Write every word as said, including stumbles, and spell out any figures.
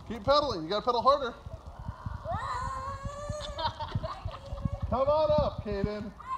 Keep pedaling. You gotta pedal harder. Come on up, Kaden.